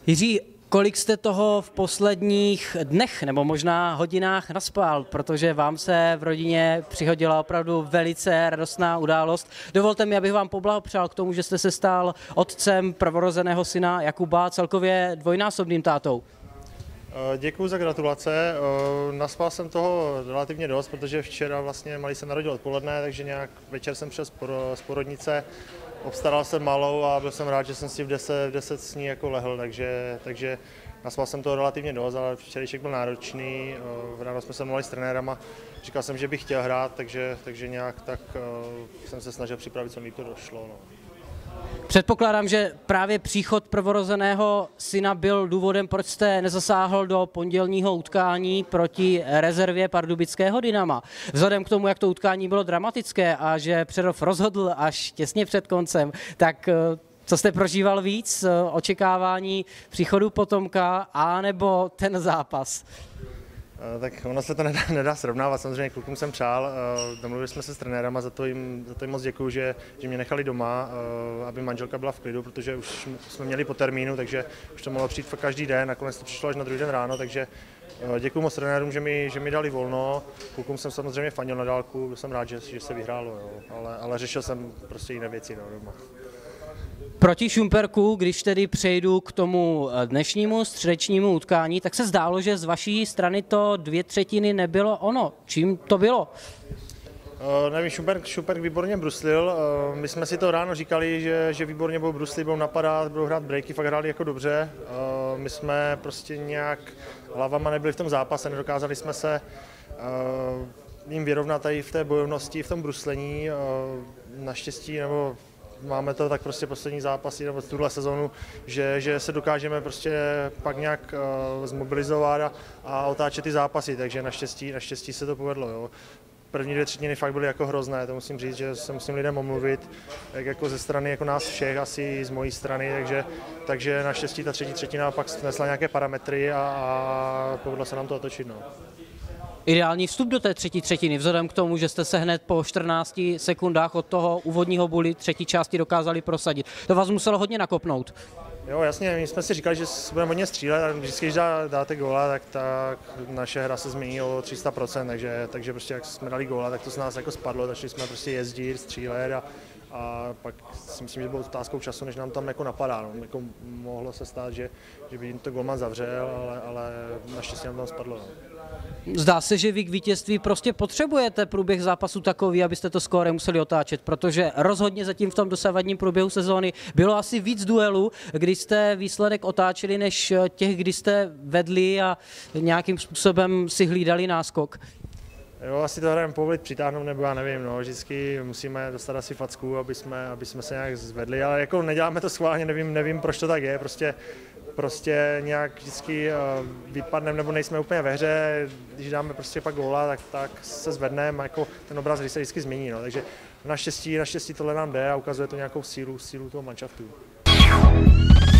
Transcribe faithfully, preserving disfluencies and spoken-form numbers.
Jiří, kolik jste toho v posledních dnech nebo možná hodinách naspal, protože vám se v rodině přihodila opravdu velice radostná událost. Dovolte mi, abych vám poblahopřál k tomu, že jste se stal otcem prvorozeného syna Jakuba, celkově dvojnásobným tátou. Děkuji za gratulace. Naspal jsem toho relativně dost, protože včera vlastně malý se narodil odpoledne, takže nějak večer jsem šel z porodnice, obstaral jsem malou a byl jsem rád, že jsem si v deset, v deset s ní jako lehl, takže, takže naspal jsem toho relativně dost, ale včerejšek byl náročný, ráno jsme se mluvili s trenérama, říkal jsem, že bych chtěl hrát, takže, takže nějak tak jsem se snažil připravit, co mi to došlo. No. Předpokládám, že právě příchod prvorozeného syna byl důvodem, proč jste nezasáhl do pondělního utkání proti rezervě pardubického Dynama. Vzhledem k tomu, jak to utkání bylo dramatické a že Přerov rozhodl až těsně před koncem, tak co jste prožíval víc? Očekávání příchodu potomka anebo ten zápas? Tak ono se to nedá, nedá srovnávat, samozřejmě klukům jsem přál, domluvili jsme se s trenérama, za to jim, za to jim moc děkuju, že, že mě nechali doma, aby manželka byla v klidu, protože už jsme měli po termínu, takže už to mohlo přijít fakt každý den, nakonec to přišlo až na druhý den ráno, takže děkuju moc trenérům, že mi, že mi dali volno, klukům jsem samozřejmě fandil na dálku, byl jsem rád, že, že se vyhrálo, jo, ale, ale řešil jsem prostě jiné věci no, doma. Proti Šumperku, když tedy přejdu k tomu dnešnímu středečnímu utkání, tak se zdálo, že z vaší strany to dvě třetiny nebylo ono. Čím to bylo? Uh, nevím, Šumperk, Šumperk výborně bruslil. Uh, my jsme si to ráno říkali, že, že výborně budou bruslit, budou napadat, budou hrát breaky, fakt hráli jako dobře. Uh, my jsme prostě nějak hlavama nebyli v tom zápase, nedokázali jsme se uh, jim vyrovnat tady v té bojovnosti, v tom bruslení. Uh, naštěstí, nebo máme to tak prostě poslední zápasy nebo tuhle sezonu, že, že se dokážeme prostě pak nějak uh, zmobilizovat a, a otáčet ty zápasy, takže naštěstí, naštěstí se to povedlo. Jo. První dvě třetiny fakt byly jako hrozné, to musím říct, že se musím lidem omluvit, jak jako ze strany jako nás všech, asi z mojí strany, takže, takže naštěstí ta třetí třetina pak snesla nějaké parametry a, a povedlo se nám to otočit. No. Ideální vstup do té třetí třetiny, vzhledem k tomu, že jste se hned po čtrnácti sekundách od toho úvodního buly třetí části dokázali prosadit. To vás muselo hodně nakopnout. Jo, jasně, my jsme si říkali, že budeme hodně střílet a vždycky, když dá, dáte góla, tak, tak naše hra se změní o tři sta procent, takže, takže prostě jak jsme dali góla, tak to z nás jako spadlo, začali jsme prostě jezdit, střílet a, a pak si myslím, že bylo otázkou času, než nám tam jako napadá. No. Jako mohlo se stát, že, že by jim to golman zavřel, ale, ale naštěstí nám tam spadlo. No. Zdá se, že vy k vítězství prostě potřebujete průběh zápasu takový, abyste to skóre museli otáčet, protože rozhodně zatím v tom dosavadním průběhu sezóny bylo asi víc duelů, kdy jste výsledek otáčeli, než těch, kdy jste vedli a nějakým způsobem si hlídali náskok. Jo, asi to hrajeme povolit přitáhnout, nebo já nevím, no, vždycky musíme dostat asi facku, aby jsme, aby jsme se nějak zvedli, ale jako neděláme to schválně, nevím, nevím, proč to tak je, prostě prostě nějak vždycky vypadneme nebo nejsme úplně ve hře, když dáme prostě pak góla, tak, tak se zvedneme, jako ten obraz se vždycky změní, no, takže naštěstí, naštěstí tohle nám jde a ukazuje to nějakou sílu, sílu toho manšaftu.